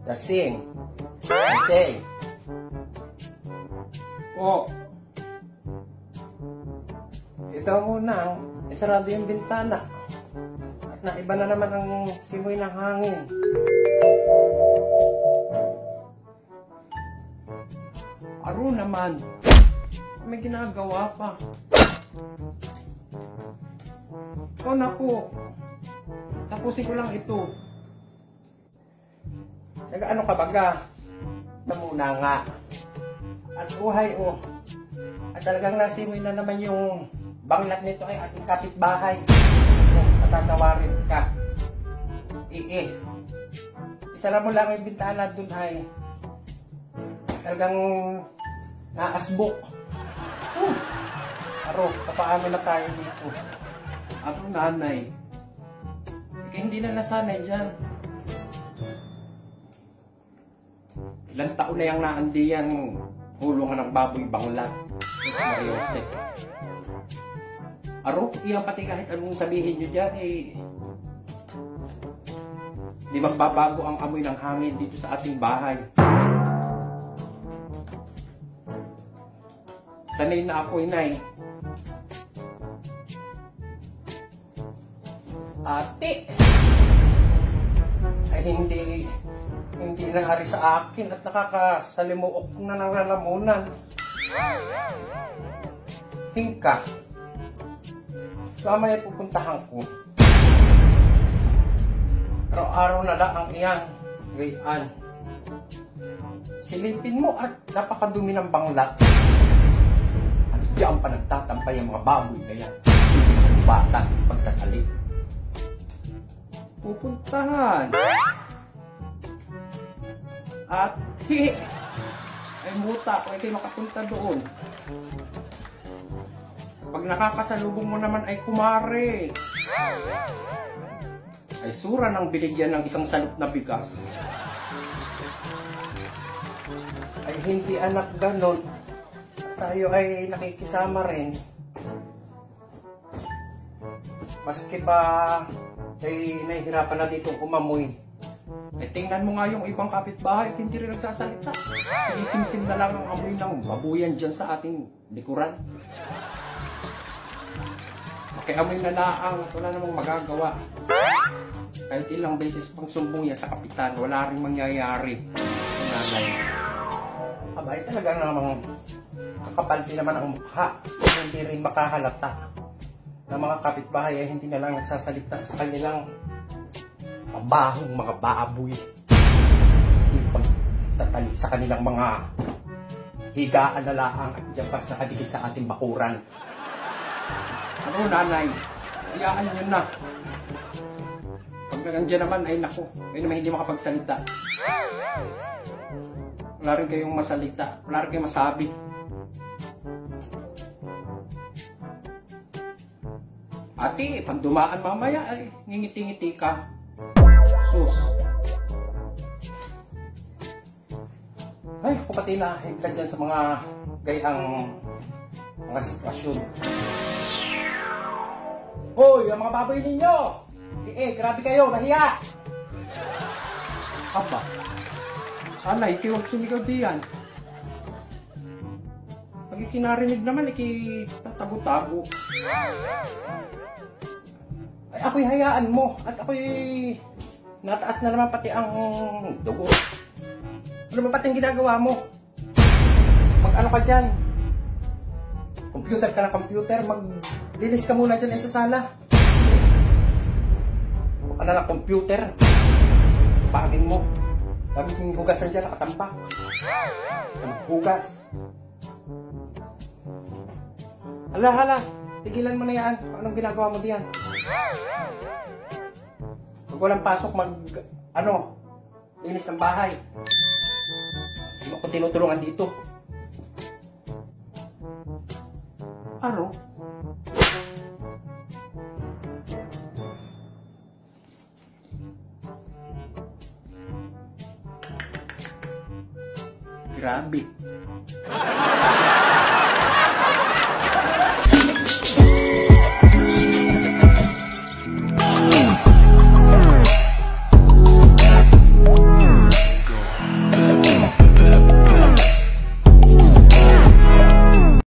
Lasing. Lasing. Po. Ito muna, isarado yung bintana. At naiba na naman ang simoy ng hangin. Aro naman. May ginagawa pa. O naku. Tapusin ko lang ito. Nag-ano ka baga? Namuna nga. At uhay At talagang nasimoy na naman yung banglat nito ay ating kapitbahay. Patatawarin ka. Isara mo lang yung bintana dun ay talagang naasbok. Aro, papaano na tayo dito? Ako nanay. Hindi na nasanay dyan. Ilang taon na yung naandiyan hulungan ng baboy banglat. Seryoso. Aro, iyan pati kahit anong sabihin nyo dyan di magbabago ang amoy ng hangin dito sa ating bahay. Sanay na ako, inay. Ate, ay hindi nangyari sa akin at nakakasalimuok na ng lalamunan. Hingka, mamaya pupuntahan ko. Araw-araw na lang ang iyang gayaan. Silipin mo at napakadumi ng banglat. At diyan pa nagtatampay ang mga baboy na yan. Sa bata pagkakali. Pupuntahan. Ate, ay muta kung kayo makapunta doon. Pag nakakasalubong mo naman ay kumare. Ay sura ng biligyan ng isang salot na bigas. Ay hindi anak ganon. Tayo ay nakikisama rin. Maski pa ay nahihirapan na dito umamoy. Ay tingnan mo nga yung ibang kapitbahay at hindi rin nagsasalita. Sinisimsim na lang ang amoy ng babuyan dyan sa ating likuran. Makiamoy na laang at wala namang magagawa. Kahit ilang beses pang sumbong yan sa kapitan, wala rin mangyayari. Nanay. Abay talaga namang kakapalti naman ang mukha. Hindi rin makahalata na mga kapitbahay ay hindi na lang nagsasalita sa kanilang mabahong mga baboy. Hindi pagtatali sa kanilang mga higaan na laang at dyan pa sa kadikit sa ating bakuran. Ano nanay? Hayaan nyo na. Pag nandiyan naman ay naku, ay naman hindi makapagsalita. Wala rin kayong masalita, wala rin kayong masabi. Ate, pandumaan mamaya ay ngingiti-ngiti ka. Sus. Ay, ako pati na higlan dyan sa mga gayang mga sitwasyon. Hoy, ang mga baboy ninyo! Grabe kayo, nahiya! Aba, anay, huwag sumigaw diyan. Pag ikinarinig naman, ikitatago-tago. Ay, ako'y hayaan mo, at ako'y nataas na naman pati ang dugo. Ano ba pati ang ginagawa mo? Mag-ano ka dyan? Computer ka na computer, maglinis ka muna dyan sa sala. Huwag ka na ng computer. Pagin mo. Gamit yung hugasan dyan, nakatampak. Hugas. Hala, tigilan mo na yan. Anong ginagawa mo diyan? Pag walang pasok, linis ng bahay. Hindi mo ko tinutulungan dito. Ano? Grabe.